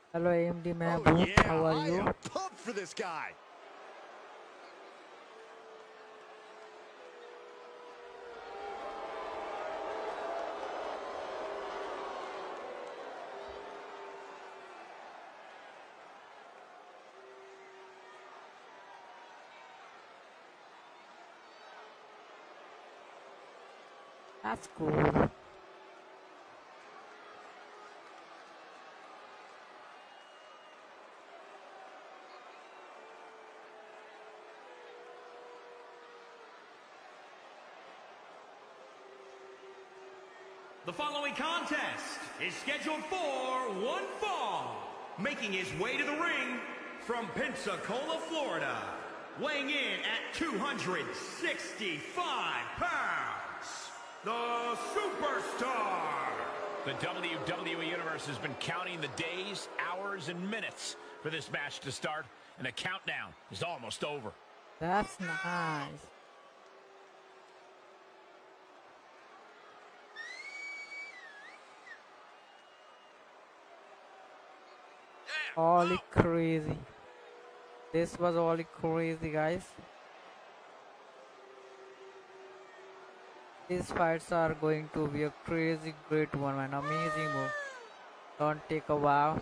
Hello AMD Oh Mehboob, yeah, how are I you? am pumped for this guy. That's cool. The following contest is scheduled for one fall. Making his way to the ring from Pensacola, Florida. Weighing in at 265 pounds. The Superstar. The WWE Universe has been counting the days, hours, and minutes for this match to start, and the countdown is almost over. That's nice. Holy crazy. This was holy crazy, guys. These fights are going to be a crazy great one, an amazing move. Don't take a wow.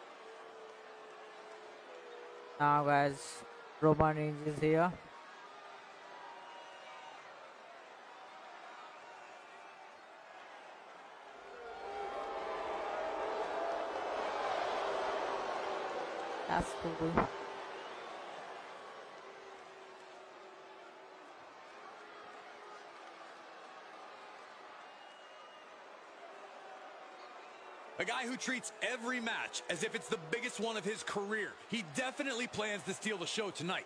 Now guys, Roman Reigns is here. That's cool. A guy who treats every match as if it's the biggest one of his career. He definitely plans to steal the show tonight.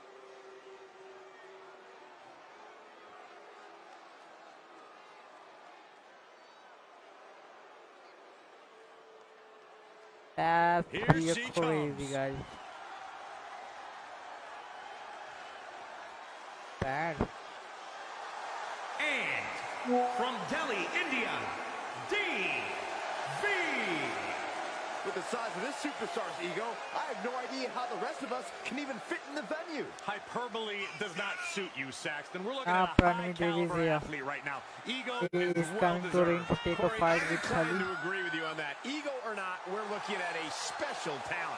That's Here pretty she crazy, comes. guys. Bad. And from Delhi, India, DV. With the size of this superstar's ego, I have no idea how the rest of us can even fit in the venue. Hyperbole does not suit you, Saxton. We're looking Ah, at a Pranami Devi is high-caliber here. athlete right now. Ego He is is coming to ring to take a Corey, fight I'm with inclined Khali. to agree with you on that. Ego or not, we're looking at a special talent.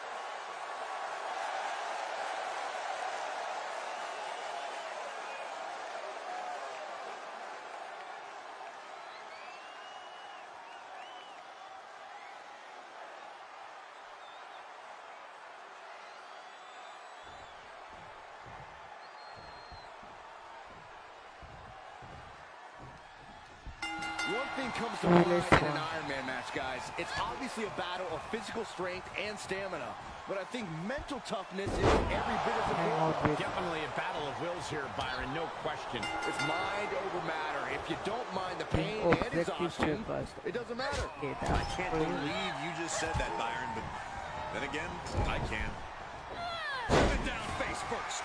One thing comes to mind in an Iron Man match, guys. It's obviously a battle of physical strength and stamina, but I think mental toughness is every bit as Hang important. out with Definitely a battle of wills here, Byron, no question. It's mind over matter. If you don't mind the pain Oh, and executive exhaustion, first. it doesn't matter. Okay, I that's can't crazy. believe you just said that, Byron, but then again, I can. Put it down face first.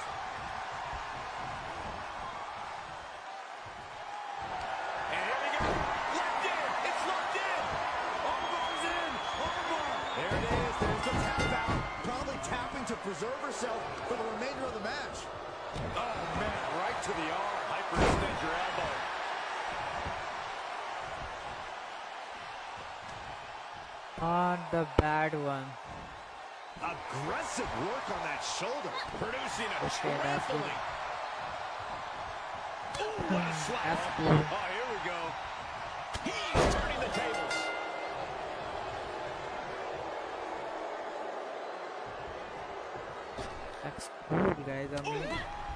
And here we go. Locked in. It's locked in. Armbar's in. Armbar. There it is. There's the tap out. Probably tapping to preserve herself for the remainder of the match. Oh, man, right to the arm. Hyperextend your elbow. On the bad one. Aggressive work on that shoulder. Producing a Okay, that's good. trampling. Ooh, what a slap. That's cool. Oh, here we go. He's turning the tables. That's cool, guys. I mean,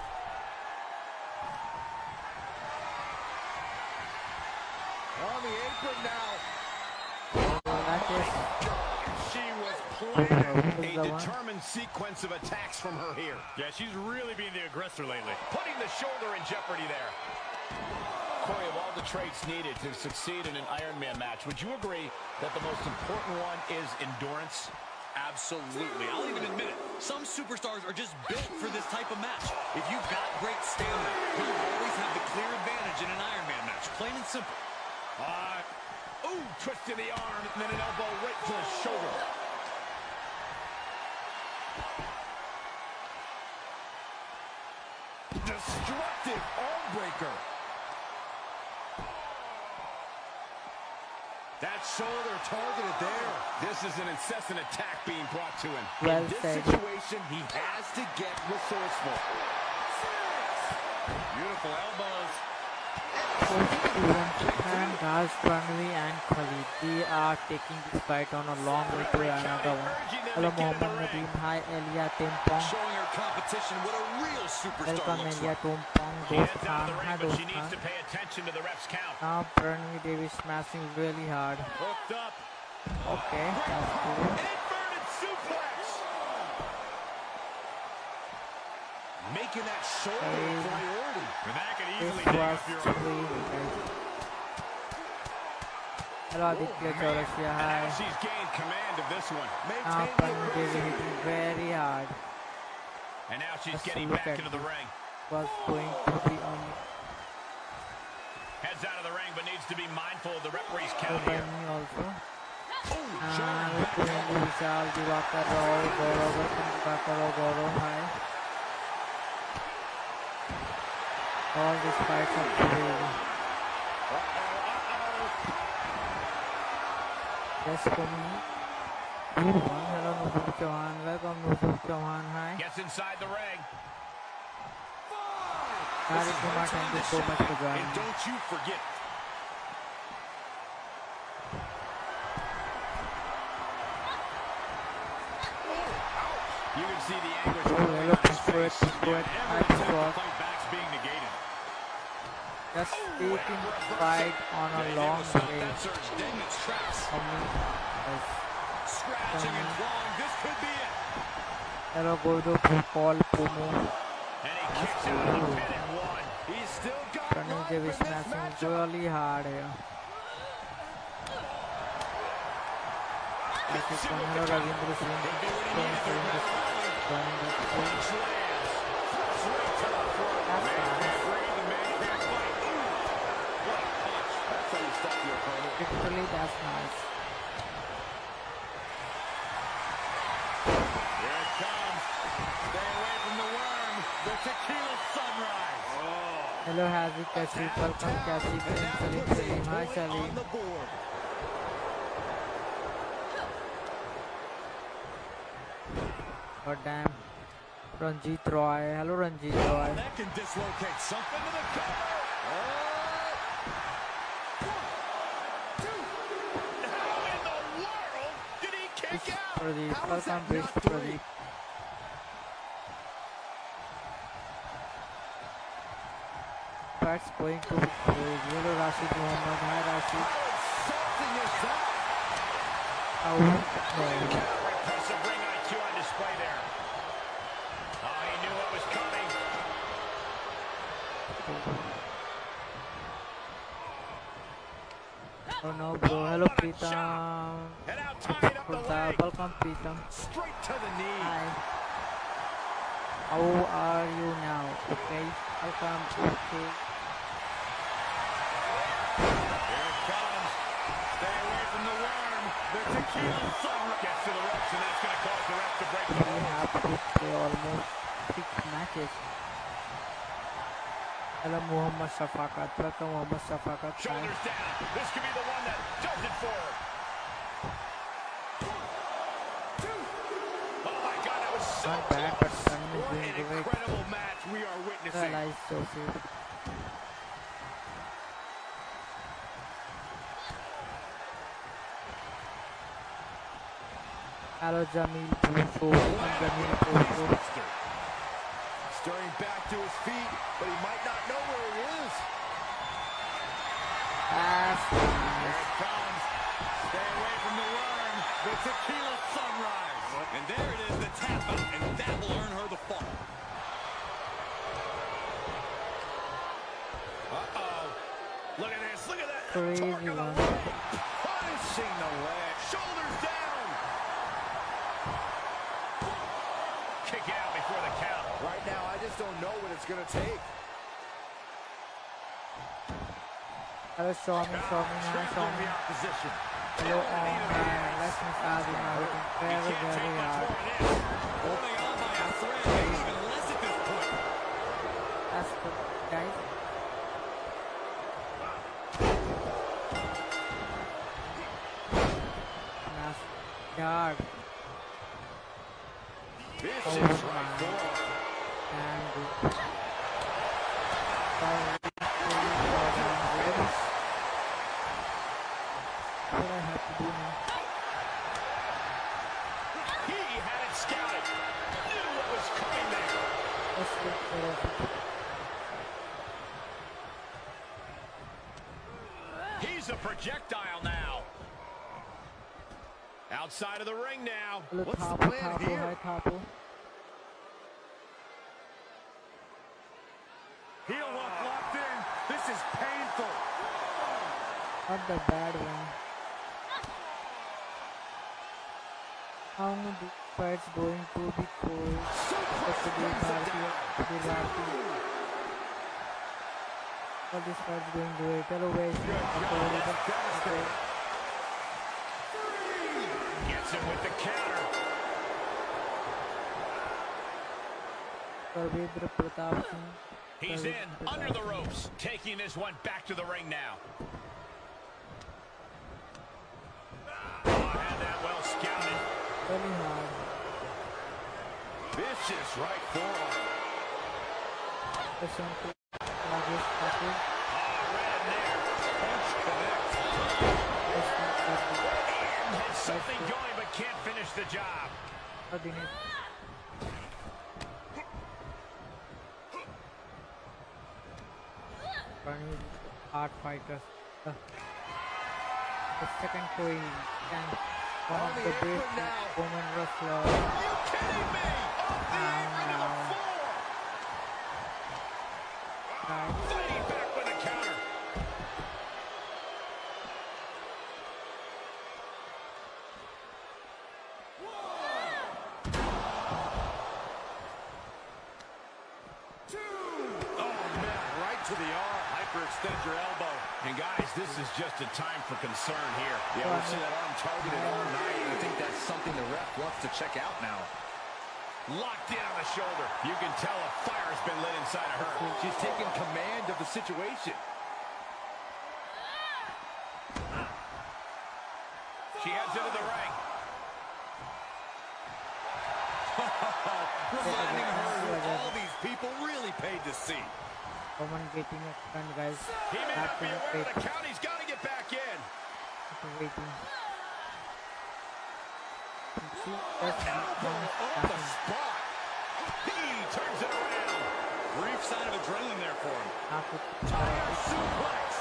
On the apron now. that is She was Who planning is a the one? determined sequence of attacks from her here. Yeah, she's really being the aggressor lately. Putting the shoulder in jeopardy there. Corey, of all the traits needed to succeed in an Iron Man match, would you agree that the most important one is endurance? Absolutely. I'll even admit it. Some superstars are just built for this type of match. If you've got great stamina, you'll always have the clear advantage in an Iron Man match. Plain and simple. Ooh, twist to the arm, and then an elbow right to the shoulder. That shoulder targeted there. This is an incessant attack being brought to him. Well In this said. situation, he has to get resourceful. Beautiful elbows. And Raj Pranvi and Khalid, they are taking this fight on a long way to another one. Hello Mohammad Nadeem, hi Elia Timpong. Showing her competition what a real superstar Welcome looks Elia like. Timpong, She Dost heads out Khan, of the hi ring, but Dost she needs Khan. to pay attention to the ref's count. Now Pranvi Devi smashing really hard. Hooked up. Okay, that's cool. Inverted suplex. Making that shoulder a Crazy. priority. And that could This easily take was off your... crazy guys. Hello Aditya Chaurasia, Now hi. she's gained command of this one. Now Maintain the Pranvi Devi aggressive. hitting very hard. And now she's Just getting look back at into the this. ring. Was going to be on Heads out of the ring, but needs to be mindful of the referee's the count here. Pranvi also. Oh, And Pranvi Vishal, Divakar Rao, Gaurav, welcome Divakar Rao, Gaurav, hi. All these fights are crazy. Yes, coming. Hello Nuzul Chauhan, welcome Nuzul Chauhan, hi. Gets inside the ring. Hari Kumar, thank you so much for joining. And don't you forget. You can see the anguish. Oh, hello, Pushpoet, Pushpoet, hi Every attempt to Pushpoet. fight back's being negated. Just taking fight on a long Stop way. that surge dead in its tracks. For me, yes. Scratching and clawing. This could be it. Hello, Gordo, Paul, Pumo. And he kicks out of the pin and one. He's still got Pranvi life Devi in this smashing matchup. really hard here. This is one. Hello, Ravindra Singh. Joining the show. That's nice. That's how you stop your opponent. Literally, that's nice. Here it comes. Stay away from the worm. The tequila sunrise. Hello, Hazi Kashif. Welcome, Kashif. Salim, Salim. Hi, Salim. On the board. God damn. Ranjit Roy. Hello, Ranjit Roy. That can dislocate something to the cover. How in the world did he kick It's out? Pradeep. How is Welcome, that Bish not three? Pradeep. That's going to be crazy. Hello, Rashid Mohammed. Hi, Rashid. Something is that. How? No. Impressive ring IQ on display there. Oh, he knew what was coming. Oh no, bro. Hello, Pritam. And now tying up the leg. Welcome, Pritam. Straight to the knee. Hi. How are you now? Okay. Welcome. Okay. Here it comes. Stay away from the worm. The tequila sunrise gets to the ropes, and that's going to cause the ref to break the We hold. have to play almost 6 matches. Hello, Muhammad Shafaqat. Welcome, Muhammad Shafaqat. Hi. Shoulders down. This could be the one that does it for her. Oh my God, that was so Not bad, but close. Sun is What doing an great. incredible match we are witnessing. Nice, Sophie. Hello, Jamil Puso. I'm Jamil Puso. Stirring back to his feet, but he might not know where he is. That's Here nice. it comes. Stay away from the worm. The tequila sunrise. And there it is, the tap out. And that will earn her the fall. Uh-oh. Look at this. Look at that. Crazy Torque of the one. world. Punishing the leg. Shoulders down. Kick out before the count. Right now, I just don't know what it's going to take. Hello, Shawmy. Hi, Trapped in Shawmy. the opposition. Hello, let's miss Adi now. Looking very, very hard. Holding on by a thread, maybe even less at this point. That's good, guys. Yard. This Oh is my. right for And what I have to do now? He had it scouted. Knew what was coming there. Let's look for it. He's a projectile now. Outside of the ring now. What's the Tapo, plan Tapo, here? hi Tapo. Heel hook locked in. This is painful. Not the bad one. How many fights going to be cool? All these fights going great. Hello guys. Gets him with the counter. Parvedra Pratap Singh. He's in, under the ropes, taking this one back to the ring now. Oh, had that well scouted. Very hard. Vicious right forearm. Listen to Rajesh Thakur. Oh, right in there. Punch connects. And had something going, but can't finish the job. Hard fighters. The second Koi and one of the best women wrestlers. Are you kidding me? Fighting back with a counter. To the arm, hyperextend your elbow. And guys, this is just a time for concern here. Yeah, we've seen that arm targeted all night. I think that's something the ref wants to check out now. Locked in on the shoulder. You can tell a fire's been lit inside of her. She's taking command of the situation. She heads into the ring. Reminding her who all these people really paid to see. Woman getting a turn, guys. He may not be aware Wait. of the count. He's got to get back in. Waiting. See, Elbow on the spot. He turns it around. Brief sign of adrenaline there for him. Tiger suplex.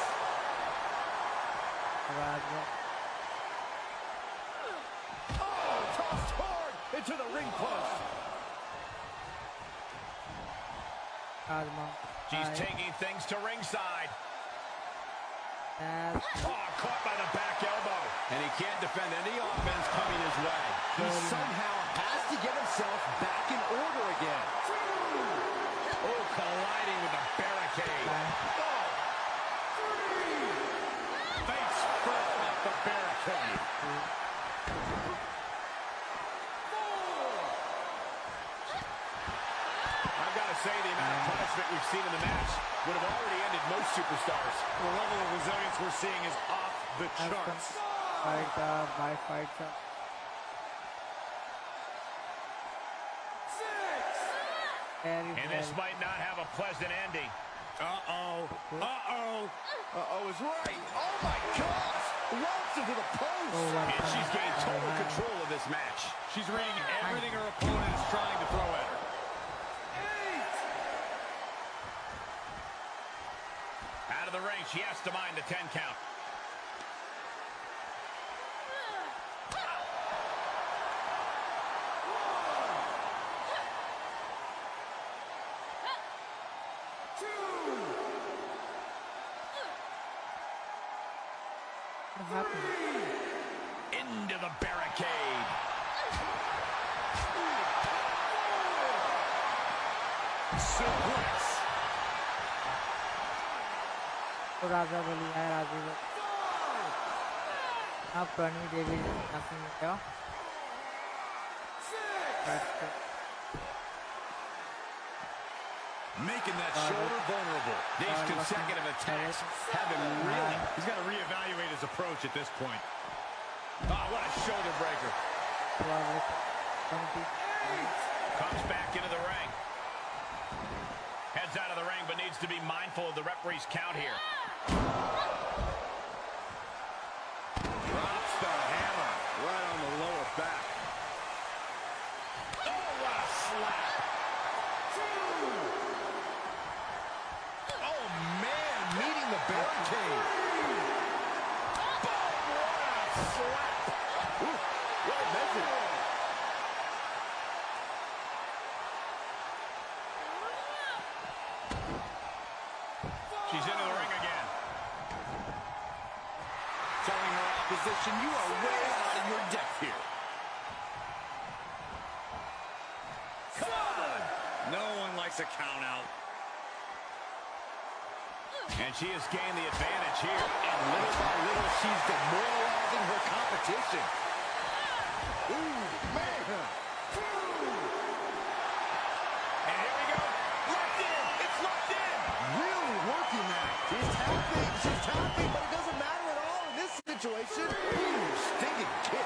Oh, tossed hard into the ring post. She's taking things to ringside. Oh, caught by the back elbow. And he can't defend any offense coming his way. He somehow has to get himself back in order again. Oh, colliding with the barricade. Face first off the barricade. I've got to say, the amount of punishment we've seen in the match would have already ended most superstars. The level of resilience we're seeing is off the charts. Fighter. And this might not have a pleasant ending. Uh-oh is right. Oh, my gosh. Runs into the post. And she's gained total control of this match. She's reading everything her opponent is trying to throw at her. Out of the ring, she has to mind the 10 count. What happened? Into the barricade. Suplex. तो राजा बलि है राजीव अब Pranavi Devi nothing क्या Making that shoulder vulnerable. These consecutive attacks have him really. He's got to reevaluate his approach at this point. Oh, what a shoulder breaker. with 20 points. Comes back into the ring. Heads out of the ring, but needs to be mindful of the referee's count here. Drops the hammer right on the lower back. Oh, what a slap. Oh, man, meeting the barricade. Boom, what a slap. Ooh, well measured. She's into the ring again. Telling her opposition, you are way out of your depth here. Come on! No one likes a count out. And she has gained the advantage here. And little by little, she's demoralizing her competition. Ooh, man. And here we go. Locked in. It's locked in. Really working that. She's tapping, but it doesn't matter at all in this situation. Ooh, stinging kick.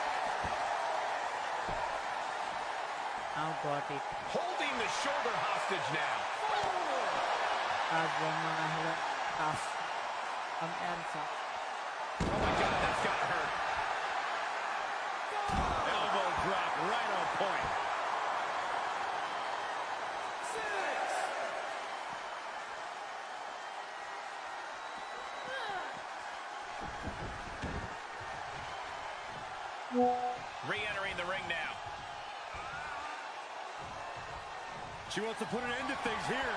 Now got it. Holding the shoulder hostage now. As woman ahla as Elsa. Oh my God, that's got to hurt. Elbow drop right on point. Re-entering the ring now. She wants to put an end to things here.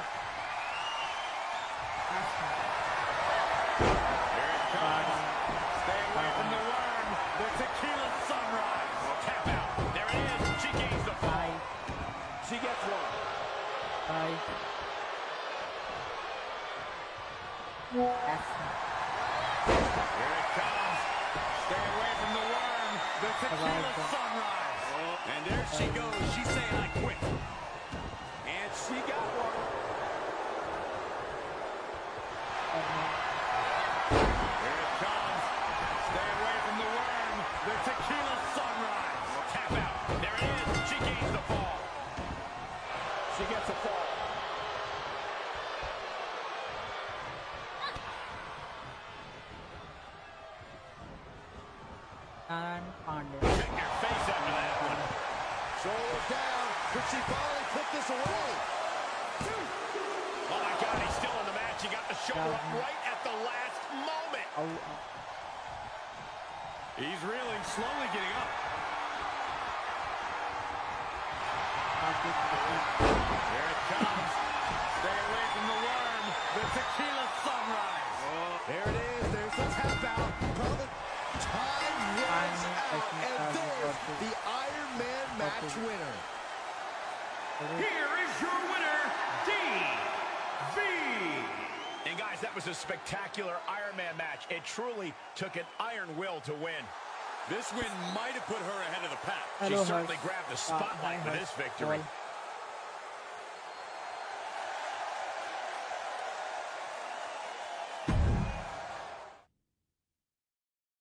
Here it comes. Stay away from the worm. The tequila sunrise. Tap out. There it is. She gains the fall. She gets one. Bye. Here it comes. Stay away from the worm. The tequila sunrise. And there she goes. She's saying, I quit. And she got one. Here it comes. Stay away from the worm. The tequila sunrise. Tap out. There it is. She gains the fall. She gets a fall. And Pandey. Check your face after that one. Shoulders down. Could she finally put this away? Oh my God, he's still in the match. He got the shoulder up right at the last moment. He's reeling, slowly getting up. Here it comes. Stay away from the worm. The tequila sunrise. There it is. There's the tap out. Brother, time runs out. And there's the Iron Man match winner. Here is your winner, DV. And guys, that was a spectacular Iron Man match. It truly took an iron will to win. This win might have put her ahead of the pack. She certainly grabbed the spotlight with this victory.